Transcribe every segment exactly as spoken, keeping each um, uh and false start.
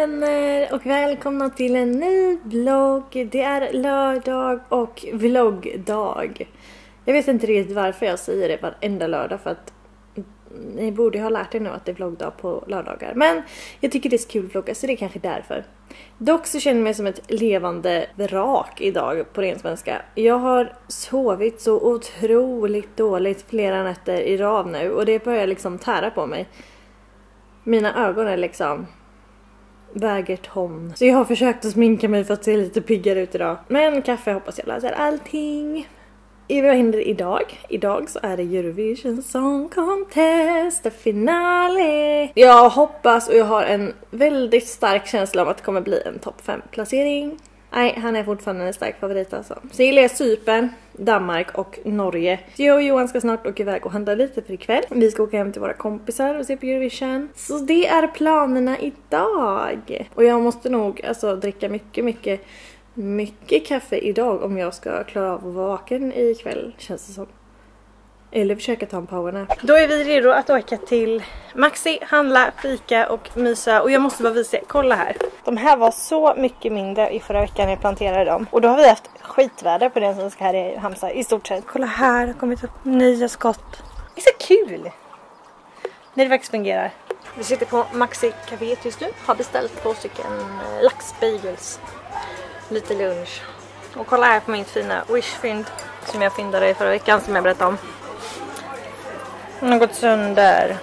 vänner och välkomna till en ny vlogg. Det är lördag och vloggdag. Jag vet inte riktigt varför jag säger det varenda lördag, för att ni borde ha lärt er nu att det är vloggdag på lördagar. Men jag tycker det är så kul att vlogga, så det är kanske därför. Dock så känner jag mig som ett levande vrak idag på ren svenska. Jag har sovit så otroligt dåligt flera nätter i rad nu, och det börjar liksom tära på mig. Mina ögon är liksom väger ton. Så jag har försökt att sminka mig för att se lite piggare ut idag. Men kaffe hoppas jag läser allting. I vad händer idag? Idag så är det Eurovision Song Contest finale. Jag hoppas och jag har en väldigt stark känsla om att det kommer bli en topp fem placering. Nej, han är fortfarande en stark favorit alltså. Så gillar jag Cypern, Danmark och Norge. Så jag och Johan ska snart åka iväg och handla lite för ikväll. Vi ska åka hem till våra kompisar och se på Eurovision. Så det är planerna idag. Och jag måste nog alltså dricka mycket, mycket, mycket kaffe idag om jag ska klara av att vara vaken ikväll, känns det som. Eller försöka ta en powernap. Då är vi redo att åka till Maxi, handla, fika och mysa. Och jag måste bara visa, kolla här. De här var så mycket mindre i förra veckan när jag planterade dem. Och då har vi haft skitväder på den som ska här i Halmstad i stort sett. Kolla här, det har kommit upp nya skott. Det är så kul när det faktiskt fungerar. Vi sitter på Maxi Café just nu. Har beställt två stycken laxbagels. Lite lunch. Och kolla här på min fina Wish-fynd som jag fyndade i förra veckan, som jag berättade om. Den har gått sönder.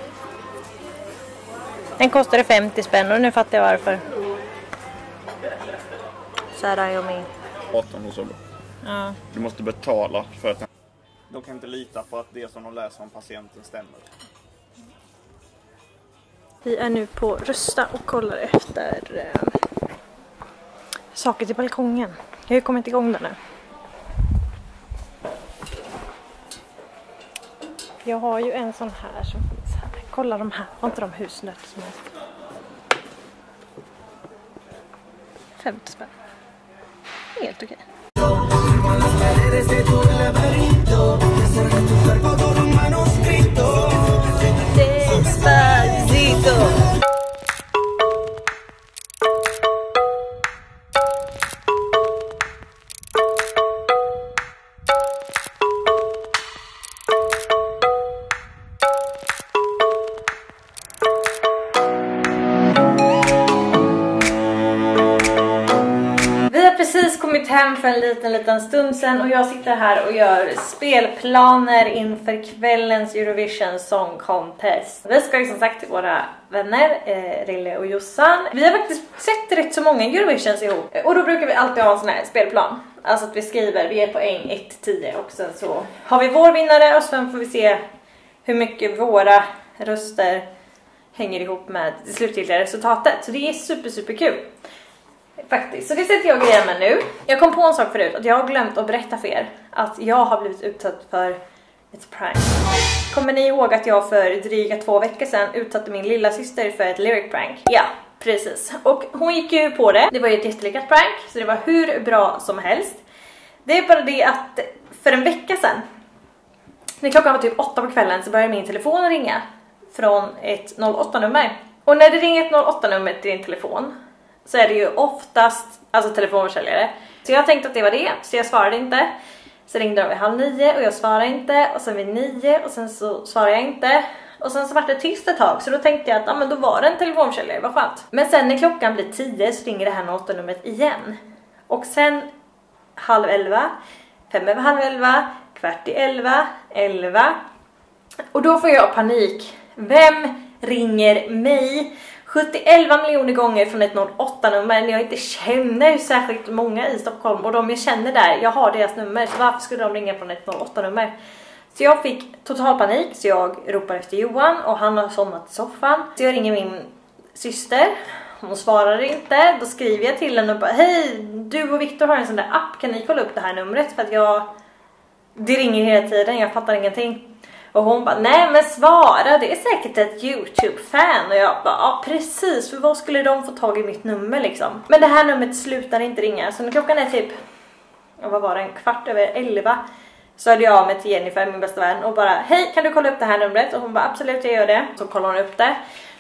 Den kostade femtio spänn och nu fattar jag varför. Så här är jag med. arton och så. Ja. Du måste betala för att de kan inte lita på att det som de läser om patienten stämmer. Vi är nu på Rusta och kollar efter eh, saker till balkongen. Jag har ju kommit igång där nu. Jag har ju en sån här som finns här. Kolla de här. Har inte de husnötter som helst? femtio spänn. Helt okej. Despacito. Precis kommit hem för en liten liten stund sedan och jag sitter här och gör spelplaner inför kvällens Eurovision Song Contest. Vi ska ju som sagt till våra vänner eh, Rille och Jossan. Vi har faktiskt sett rätt så många Eurovisions ihop och då brukar vi alltid ha en sån här spelplan. Alltså att vi skriver, vi är poäng ett till tio och sen så har vi vår vinnare och sen får vi se hur mycket våra röster hänger ihop med det slutgiltiga resultatet. Så det är super super kul. Faktiskt, så det sätter jag grejer med nu. Jag kom på en sak förut, att jag har glömt att berätta för er att jag har blivit utsatt för ett prank. Kommer ni ihåg att jag för dryga två veckor sedan utsatte min lilla syster för ett lyric prank? Ja, precis. Och hon gick ju på det. Det var ju ett jättelyckat prank, så det var hur bra som helst. Det är bara det att för en vecka sedan, när klockan var typ åtta på kvällen, så började min telefon ringa från ett noll åtta-nummer. Och när det ringer ett noll åtta-nummer till din telefon så är det ju oftast alltså telefonförsäljare. Så jag tänkte att det var det, så jag svarade inte. Så ringde de vid halv nio och jag svarade inte. Och sen vid nio och sen så svarade jag inte. Och sen så var det tyst ett tag, så då tänkte jag att ja, men då var det en telefonförsäljare, vad skönt. Men sen när klockan blir tio så ringer det här noll åtta-numret igen. Och sen halv elva, fem över halv elva, kvart i elva, elva. Och då får jag panik. Vem ringer mig sjuttioelva miljoner gånger från ett noll åtta-nummer när jag inte känner särskilt många i Stockholm? Och de jag känner där, jag har deras nummer, så varför skulle de ringa från ett noll åtta-nummer? Så jag fick total panik, så jag ropar efter Johan och han har somnat i soffan. Så jag ringer min syster, hon svarar inte. Då skriver jag till henne och bara: hej, du och Victor har en sån där app, kan ni kolla upp det här numret? För att jag, det ringer hela tiden, jag fattar ingenting. Och hon bara: nej men svara, det är säkert ett YouTube-fan. Och jag bara: ja precis, för vad skulle de få tag i mitt nummer liksom? Men det här numret slutar inte ringa. Så när klockan är typ, vad var det, en kvart över elva, så hade jag med till Jennifer, min bästa vän, och bara: hej, kan du kolla upp det här numret? Och hon bara: absolut, jag gör det. Så kollar hon upp det.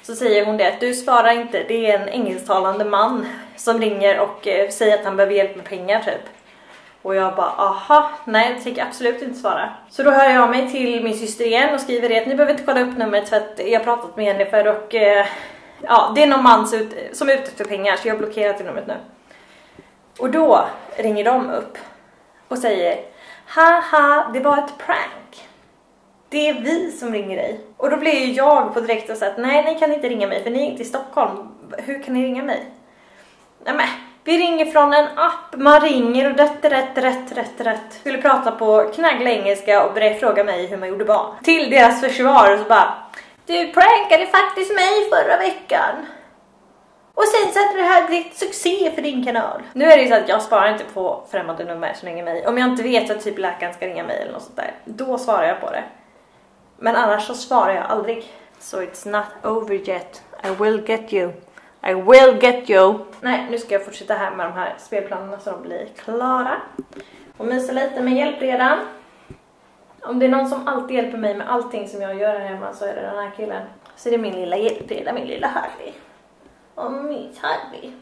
Så säger hon det att du svarar inte, det är en engelsktalande man som ringer och eh, säger att han behöver hjälp med pengar typ. Och jag bara, aha, nej det tänker absolut inte svara. Så då hör jag mig till min syster igen och skriver det att ni behöver inte kolla upp numret för att jag har pratat med henne för och eh, ja, det är någon man som är ute efter pengar så jag har blockerat det numret nu. Och då ringer de upp och säger, haha, det var ett prank. Det är vi som ringer dig. Och då blir ju jag på direkt och säger att nej, ni kan inte ringa mig för ni är inte i Stockholm. Hur kan ni ringa mig? Nej men, vi ringer från en app. Man ringer och rätt, rätt, rätt, rätt, rätt. Skulle prata på knaggla engelska och börja fråga mig hur man gjorde barn. Till deras försvar så bara, du prankade faktiskt mig förra veckan. Och sen så hade det här blivit succé för din kanal. Nu är det ju så att jag svarar inte på främmande nummer som ringer mig. Om jag inte vet att typ läkaren ska ringa mig eller något sånt där, då svarar jag på det. Men annars så svarar jag aldrig. So it's not over yet. I will get you. I will get you. Nej, nu ska jag fortsätta här med de här spelplanerna så de blir klara. Och mysa lite med hjälp redan. Om det är någon som alltid hjälper mig med allting som jag gör här hemma så är det den här killen. Så det är min lilla hjälpreda, min lilla Harvey. Och mitt Harvey.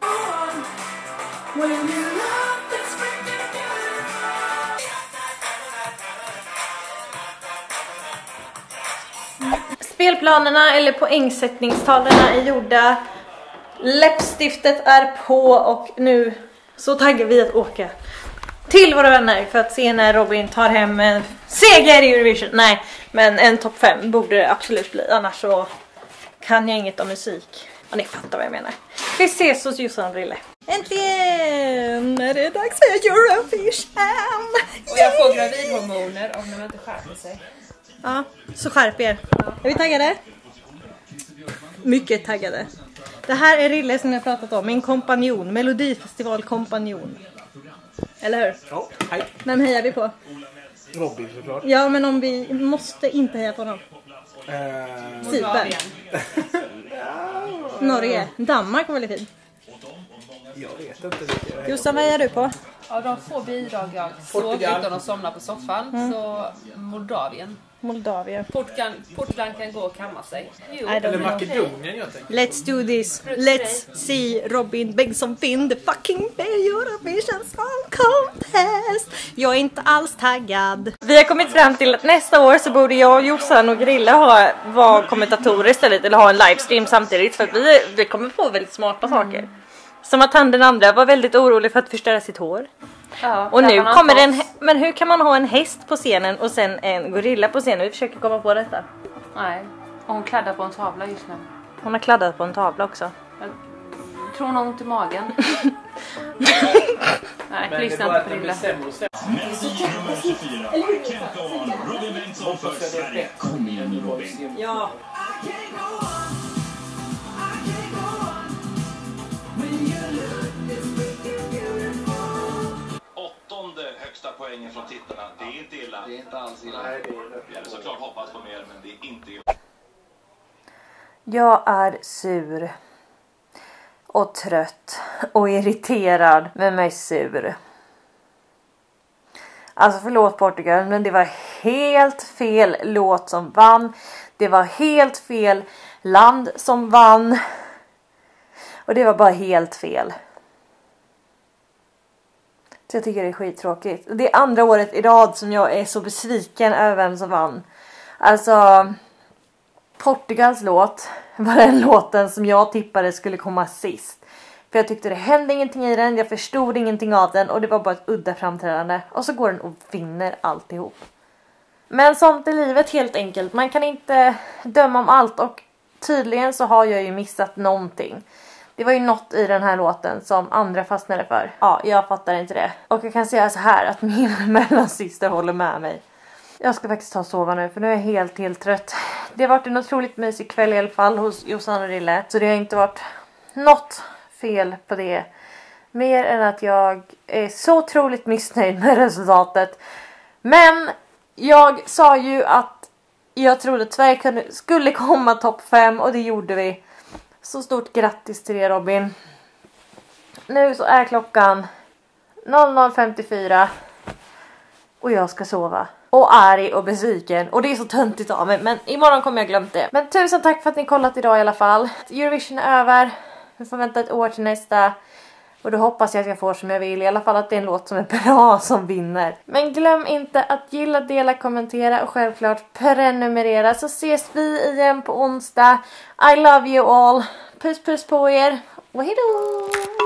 Spelplanerna eller poängsättningstavlorna är gjorda. Läppstiftet är på och nu så taggar vi att åka till våra vänner för att se när Robin tar hem en seger i Eurovision. Nej, men en topp fem borde det absolut bli. Annars så kan jag inget om musik. Och ni fattar vad jag menar. Vi ses hos Jossan och Rille. Äntligen är det dags för Eurovision! Och jag får gravidhormoner om de inte skärper sig. Ja, så skärp er. Är vi taggade? Mycket taggade. Det här är Rille som jag pratat om. Min kompanjon, Melodifestivalkompanjon. Eller hur? Ja, hej. Vem hejar vi på? Robin såklart. Ja, men om vi måste inte heja på honom. Eh, Cypern. Norge. Danmark var väldigt fint. jag vet inte vilka. Jossan, vad är du på? Av de få bidrag jag såg Portugal. utan att somna på soffan Mm. så Moldavien. Moldavien. Portugal, Portugal kan gå och kamma sig. Jo. I don't Eller know. Makedonien jag tänker. Let's do this. Let's see Robin Bengtsson win the fucking Eurovision Song Contest. Jag är inte alls taggad. Vi har kommit fram till att nästa år så borde jag, Jossan och Grilla ha, vara kommentatorer istället. Eller ha en livestream samtidigt. För att vi, vi kommer på väldigt smarta mm. saker. Som att han den andra var väldigt orolig för att förstöra sitt hår. Ja, och nu kommer en... Men hur kan man ha en häst på scenen och sen en gorilla på scenen? Vi försöker komma på detta. Nej, och hon kladdar på en tavla just nu. Hon har kladdat på en tavla också. Jag tror hon har ont i magen. Nej, Men lyssna det är bara inte att på den blir Rille. sämre och sämre. Kom igen nu Robin. Ja. Åttonde högsta poängen från tittarna. Det är inte illa. Det är inte alls illa. Nej, det är det. Vi hade såklart hoppats på mer, men det är inte illa. Jag är sur. Och trött. Och irriterad. Men mig sur. Alltså förlåt Portugal. Men det var helt fel låt som vann. Det var helt fel land som vann. Och det var bara helt fel. Så jag tycker det är skittråkigt. Det är andra året i rad som jag är så besviken över vem som vann. Alltså, Portugals låt var den låten som jag tippade skulle komma sist. För jag tyckte det hände ingenting i den, jag förstod ingenting av den och det var bara ett udda framträdande. Och så går den och vinner alltihop. Men sånt är livet helt enkelt. Man kan inte döma om allt och tydligen så har jag ju missat någonting. Det var ju något i den här låten som andra fastnade för. Ja, jag fattar inte det. Och jag kan säga så här att min mellansyster håller med mig. Jag ska faktiskt ta och sova nu för nu är jag helt, helt trött. Det har varit en otroligt mysig kväll i alla fall hos Jossan och Rille. Så det har inte varit något fel på det. Mer än att jag är så otroligt missnöjd med resultatet. Men jag sa ju att jag trodde att Sverige skulle komma topp fem och det gjorde vi. Så stort grattis till det Robin. Nu så är klockan noll noll femtiofyra och jag ska sova. och arg och besviken. Och det är så töntigt av mig, men imorgon kommer jag glömt det. Men tusen tack för att ni kollat idag i alla fall. Eurovision är över. Vi får vänta ett år till nästa. Och då hoppas jag att jag får som jag vill. I alla fall att det är en låt som är bra som vinner. Men glöm inte att gilla, dela, kommentera och självklart prenumerera. Så ses vi igen på onsdag. I love you all. Puss puss på er. Och hejdå!